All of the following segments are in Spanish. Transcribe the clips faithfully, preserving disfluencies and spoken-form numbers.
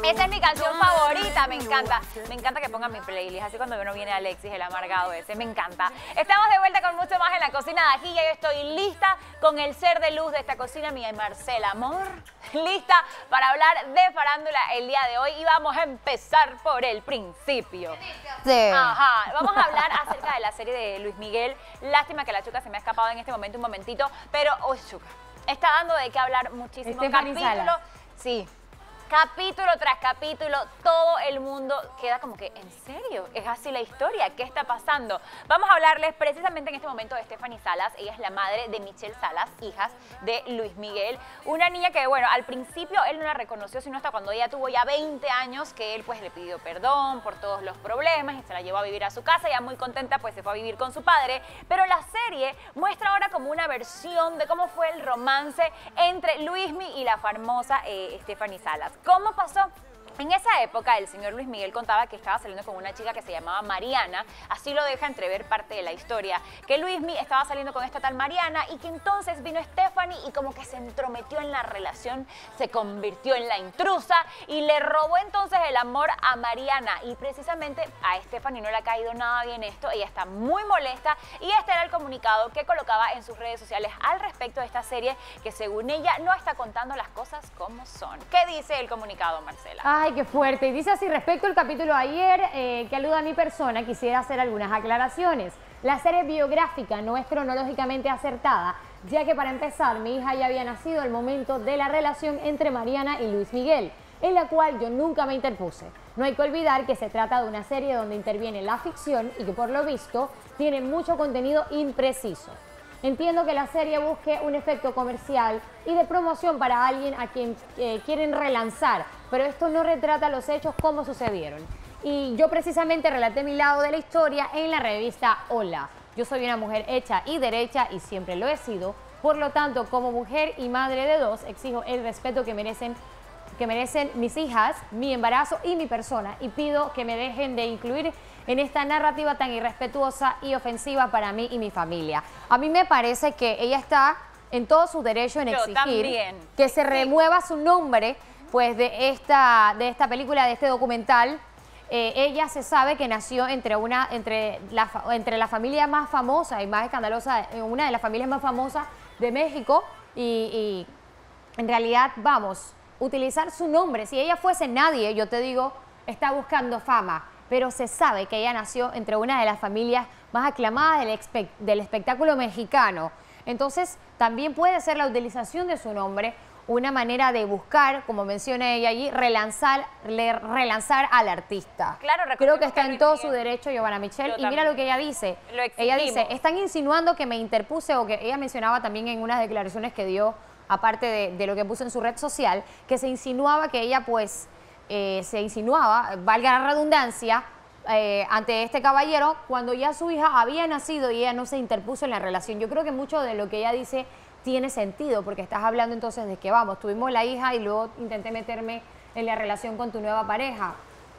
Esa es mi canción favorita, me encanta. Me encanta que pongan mi playlist, así cuando uno viene Alexis, el amargado ese, me encanta. Estamos de vuelta con mucho más en la cocina de Ají. Yo estoy lista con el ser de luz de esta cocina, mi Marcela Amor. Lista para hablar de farándula el día de hoy y vamos a empezar por el principio. Sí. Ajá, vamos a hablar acerca de la serie de Luis Miguel. Lástima que la Chuca se me ha escapado en este momento un momentito, pero, oh, Chuca, está dando de qué hablar muchísimo. Estefany Capítulo, Salas. sí. Capítulo tras capítulo, todo el mundo queda como que, ¿en serio? ¿Es así la historia? ¿Qué está pasando? Vamos a hablarles precisamente en este momento de Estefany Salas. Ella es la madre de Michelle Salas, hijas de Luis Miguel. Una niña que, bueno, al principio él no la reconoció, sino hasta cuando ella tuvo ya veinte años, que él pues le pidió perdón por todos los problemas y se la llevó a vivir a su casa. Ya muy contenta, pues se fue a vivir con su padre. Pero la serie muestra ahora como una versión de cómo fue el romance entre Luismi y la famosa eh, Estefany Salas. ¿Cómo pasó? En esa época, el señor Luis Miguel contaba que estaba saliendo con una chica que se llamaba Mariana, así lo deja entrever parte de la historia, que Luismi estaba saliendo con esta tal Mariana y que entonces vino Estefany y como que se entrometió en la relación, se convirtió en la intrusa y le robó entonces el amor a Mariana. Y precisamente a Estefany no le ha caído nada bien esto, ella está muy molesta y este era el comunicado que colocaba en sus redes sociales al respecto de esta serie que según ella no está contando las cosas como son. ¿Qué dice el comunicado, Marcela? Ay, qué fuerte. Y dice así, respecto al capítulo de ayer, eh, que aluda a mi persona, quisiera hacer algunas aclaraciones. La serie biográfica no es cronológicamente acertada, ya que para empezar, mi hija ya había nacido al momento de la relación entre Mariana y Luis Miguel, en la cual yo nunca me interpuse. No hay que olvidar que se trata de una serie donde interviene la ficción y que por lo visto tiene mucho contenido impreciso. Entiendo que la serie busque un efecto comercial y de promoción para alguien a quien eh, quieren relanzar, pero esto no retrata los hechos como sucedieron. Y yo precisamente relaté mi lado de la historia en la revista Hola. Yo soy una mujer hecha y derecha y siempre lo he sido, por lo tanto, como mujer y madre de dos, exijo el respeto que merecen, que merecen mis hijas, mi embarazo y mi persona, y pido que me dejen de incluir en esta narrativa tan irrespetuosa y ofensiva para mí y mi familia. A mí me parece que ella está en todo su derecho en Yo exigir también. que se remueva su nombre pues, de, esta, de esta película, de este documental. Eh, ella se sabe que nació entre, una, entre, la, entre la familia más famosa y más escandalosa, una de las familias más famosas de México y, y en realidad, vamos, utilizar su nombre. Si ella fuese nadie, yo te digo, está buscando fama. Pero se sabe que ella nació entre una de las familias más aclamadas del, espe del espectáculo mexicano. Entonces, también puede ser la utilización de su nombre una manera de buscar, como menciona ella allí, relanzar, le, relanzar al artista. Claro, creo que está que en todo Miguel, su derecho, Giovanna Michelle. Yo y mira también. lo que ella dice. Lo Ella dice, exigimos. están insinuando que me interpuse, o que ella mencionaba también en unas declaraciones que dio, aparte de, de lo que puso en su red social, que se insinuaba que ella, pues, eh, se insinuaba, valga la redundancia, Eh, ante este caballero cuando ya su hija había nacido y ella no se interpuso en la relación. Yo creo que mucho de lo que ella dice tiene sentido, porque estás hablando entonces de que vamos, tuvimos la hija y luego intenté meterme en la relación con tu nueva pareja.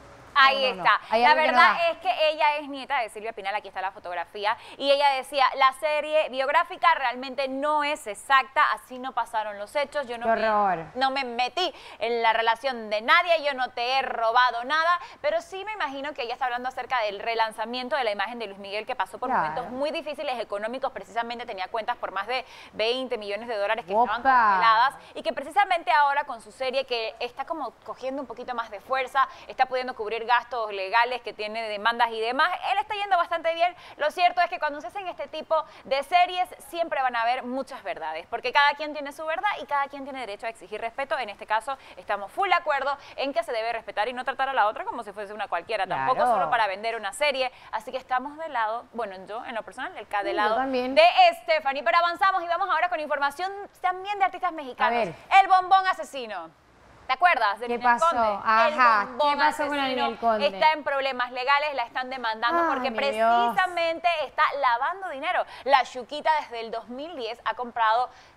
Ahí No, no, no. está. Hay La algo que no verdad da. es que ella es nieta de Silvia Pinal, aquí está la fotografía, y ella decía, la serie biográfica realmente no es exacta, así no pasaron los hechos, yo no, Qué me, horror. no me metí en la relación de nadie, yo no te he robado nada, pero sí me imagino que ella está hablando acerca del relanzamiento de la imagen de Luis Miguel, que pasó por Claro. momentos muy difíciles económicos, precisamente tenía cuentas por más de veinte millones de dólares que Opa. estaban congeladas, y que precisamente ahora con su serie que está como cogiendo un poquito más de fuerza, está pudiendo cubrir gastos legales que tiene demandas y demás, él está yendo bastante bien. Lo cierto es que cuando se hacen este tipo de series siempre van a haber muchas verdades, porque cada quien tiene su verdad y cada quien tiene derecho a exigir respeto. En este caso estamos full de acuerdo en que se debe respetar y no tratar a la otra como si fuese una cualquiera, Claro. tampoco solo para vender una serie, así que estamos del lado, bueno, yo en lo personal, el del Sí, lado yo también. de Estefany, pero avanzamos y vamos ahora con información también de artistas mexicanos. A ver. El Bombón Asesino. ¿Te acuerdas de ¿Qué Ninel pasó? Conde? Ajá, El Bombón ¿qué pasó con la Asesino Ninel Conde? Está en problemas legales, la están demandando Ay, porque mi Dios. precisamente está lavando dinero. La Chuquita desde el dos mil diez ha comprado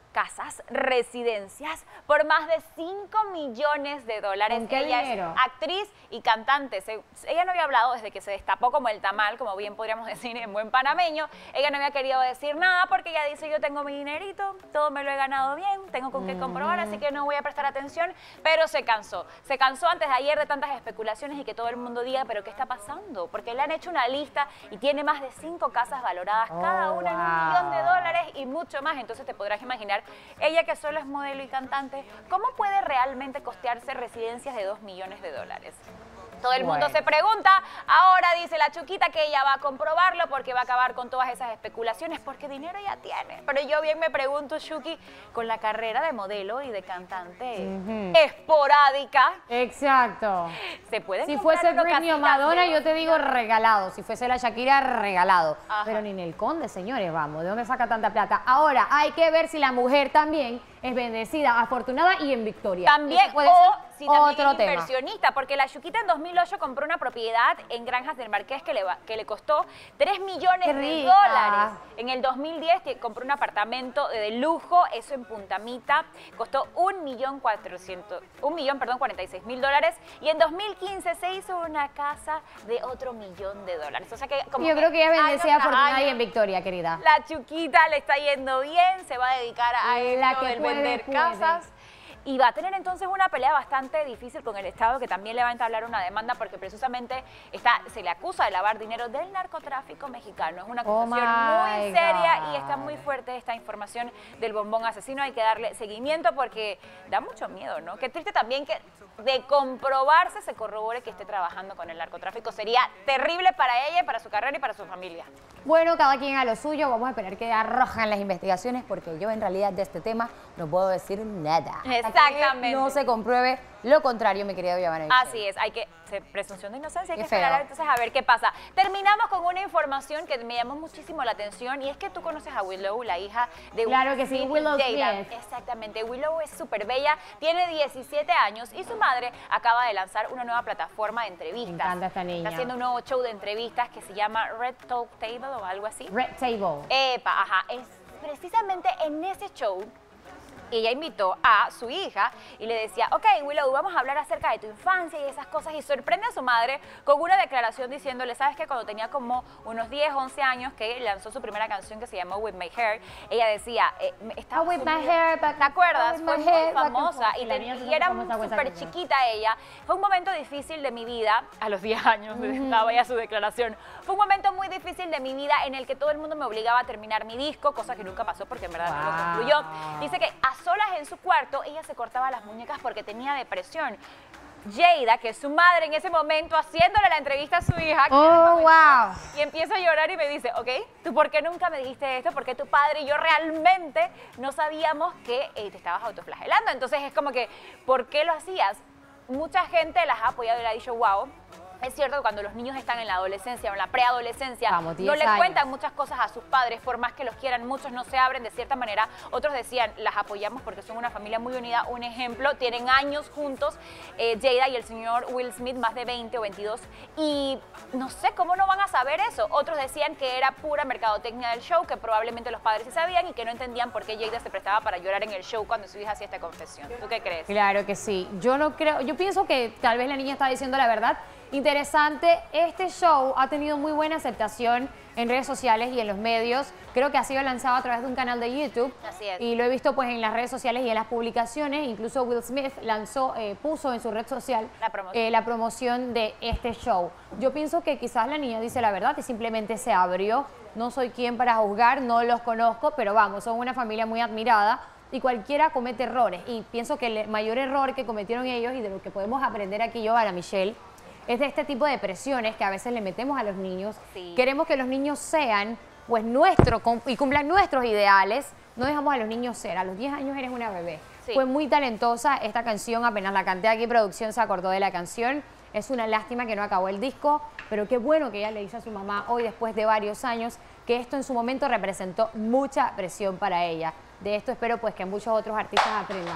casas, residencias, por más de cinco millones de dólares. ¿Con qué ella dinero? es actriz y cantante. Se, ella no había hablado desde que se destapó como el tamal, como bien podríamos decir en buen panameño. Ella no había querido decir nada porque ella dice, yo tengo mi dinerito, todo me lo he ganado bien, tengo con qué comprobar, así que no voy a prestar atención, pero se cansó. Se cansó antes de ayer de tantas especulaciones y que todo el mundo diga, pero ¿qué está pasando? Porque le han hecho una lista y tiene más de cinco casas valoradas, Oh, cada una en un wow. millón de dólares y mucho más. Entonces te podrás imaginar, ella que solo es modelo y cantante, ¿cómo puede realmente costearse residencias de dos millones de dólares? Todo el mundo Bueno. se pregunta, ahora dice la Chuquita que ella va a comprobarlo porque va a acabar con todas esas especulaciones, porque dinero ya tiene. Pero yo bien me pregunto, Chucky, con la carrera de modelo y de cantante Ujú. esporádica, Exacto. ¿se pueden Si comprar fuese una Britney o casita Madonna, de yo te digo regalado. Si fuese la Shakira, regalado. Ajá. Pero ni en el Conde, señores, vamos. ¿De dónde saca tanta plata? Ahora, hay que ver si la mujer también es bendecida, afortunada y en victoria. También, Eso puede o ser si también otro es tema. inversionista, porque la Chuquita en dos mil ocho compró una propiedad en Granjas del Marqués que le, va- que le costó tres millones Qué de rica. dólares. En el dos mil diez te- compró un apartamento de lujo, eso en Puntamita, costó un millón cuatrocientos, un millón, perdón, cuarenta y seis mil dólares. Y en dos mil quince se hizo una casa de otro millón de dólares. O sea que como Yo creo que ella es año bendecida, tras afortunada y año, en victoria, querida. la Chuquita le está yendo bien, se va a dedicar a La esto que del puede, vender puede. casas. Y va a tener entonces una pelea bastante difícil con el Estado, que también le va a entablar una demanda porque precisamente está, se le acusa de lavar dinero del narcotráfico mexicano. Es una Oh acusación my muy seria God. y está muy fuerte esta información del bombón asesino. Hay que darle seguimiento porque da mucho miedo, ¿no? Qué triste también que de comprobarse se corrobore que esté trabajando con el narcotráfico. Sería terrible para ella, para su carrera y para su familia. Bueno, cada quien a lo suyo. Vamos a esperar que arrojan las investigaciones porque yo en realidad de este tema no puedo decir nada. Hasta que Exactamente. no se compruebe lo contrario, mi querida Giovanna. Así es, hay que, se- presunción de inocencia, hay Qué que esperar feo. entonces a ver qué pasa. Terminamos con una información que me llamó muchísimo la atención y es que tú conoces a Willow, la hija de Claro Will que sí, Smith y Willow Jada. Smith. Exactamente, Willow es súper bella, tiene diecisiete años y su madre acaba de lanzar una nueva plataforma de entrevistas. Me encanta esta niña. Está haciendo un nuevo show de entrevistas que se llama Red Talk Table o algo así. Red Table. Epa, ajá, es precisamente en ese show ella invitó a su hija y le decía, ok, Willow, vamos a hablar acerca de tu infancia y esas cosas, y sorprende a su madre con una declaración diciéndole, ¿sabes qué? Cuando tenía como unos diez, once años, que lanzó su primera canción que se llamó With My Hair, ella decía, eh, me- estaba Oh, with my sumida- hair back- ¿te acuerdas? with Fue my muy hair back and famosa forth. y, Y la ten- niña se y hizo era famosa con esa súper canción. chiquita ella. Fue un momento difícil de mi vida, a los diez años estaba ya su declaración, fue un momento muy difícil de mi vida en el que todo el mundo me obligaba a terminar mi disco, cosa que nunca pasó porque en verdad no lo Wow. concluyó. Dice que a solas en su cuarto ella se cortaba las muñecas porque tenía depresión. Jada, que es su madre en ese momento, haciéndole la entrevista a su hija, Oh, wow. y empieza a llorar y me dice, ok, ¿tú por qué nunca me dijiste esto? Porque tu padre y yo realmente no sabíamos que eh, te estabas autoflagelando. Entonces es como que, ¿por qué lo hacías? Mucha gente las ha apoyado y le ha dicho, wow. Es cierto que cuando los niños están en la adolescencia o en la preadolescencia, Vamos, no diez le años. cuentan muchas cosas a sus padres, por más que los quieran, muchos no se abren de cierta manera. Otros decían, las apoyamos porque son una familia muy unida. Un ejemplo, tienen años juntos, eh, Jada y el señor Will Smith, más de veinte o veintidós, y no sé cómo no van a saber eso. Otros decían que era pura mercadotecnia del show, que probablemente los padres sí sabían y que no entendían por qué Jada se prestaba para llorar en el show cuando su hija hacía esta confesión. ¿Tú qué crees? Claro que sí. Yo no creo, yo pienso que tal vez la niña está diciendo la verdad. Interesante, este show ha tenido muy buena aceptación en redes sociales y en los medios. Creo que ha sido lanzado a través de un canal de YouTube. Así es. Y lo he visto pues en las redes sociales y en las publicaciones. Incluso Will Smith lanzó, eh, puso en su red social La promoción. eh, la promoción de este show. Yo pienso que quizás la niña dice la verdad y simplemente se abrió. No soy quien para juzgar, no los conozco, pero vamos, son una familia muy admirada. Y cualquiera comete errores. Y pienso que el mayor error que cometieron ellos y de lo que podemos aprender aquí yo, a la Michelle, es de este tipo de presiones que a veces le metemos a los niños. Sí. Queremos que los niños sean pues nuestros y cumplan nuestros ideales. No dejamos a los niños ser. A los diez años eres una bebé. Sí. Fue muy talentosa esta canción, apenas la canté aquí, producción se acordó de la canción. Es una lástima que no acabó el disco, pero qué bueno que ella le dice a su mamá hoy, después de varios años, que esto en su momento representó mucha presión para ella. De esto espero pues que muchos otros artistas aprendan.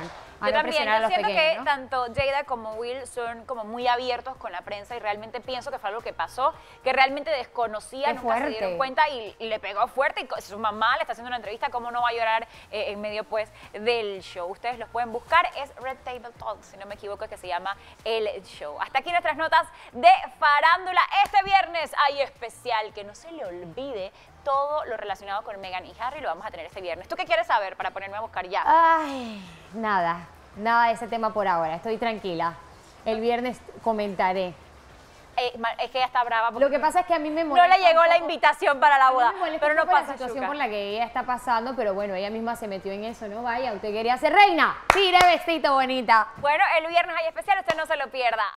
a Yo no también, presionar a yo los siento pequeños, que ¿no? tanto Jada como Will son como muy abiertos con la prensa y realmente pienso que fue algo que pasó, que realmente desconocía, Qué nunca se fuerte. dieron cuenta y, y le pegó fuerte y co- su mamá le está haciendo una entrevista, cómo no va a llorar eh, en medio pues del show. Ustedes los pueden buscar, es Red Table Talk, si no me equivoco, que se llama el show. Hasta aquí nuestras notas de farándula. Este viernes hay especial, que no se le olvide todo lo relacionado con Meghan y Harry, lo vamos a tener este viernes. ¿Tú qué quieres saber para ponerme a buscar ya? Ay, nada, nada de ese tema por ahora, estoy tranquila. El viernes comentaré. Eh, ma- es que ella está brava porque Lo que pasa es que a mí me no molesta le llegó un la poco- invitación para la a mí boda, me molesta pero un no poco la pasa, situación Chuca. por la que ella está pasando, pero bueno, ella misma se metió en eso, ¿no? Vaya, usted quería ser reina, tire vestido bonita. Bueno, el viernes hay especial, usted no se lo pierda.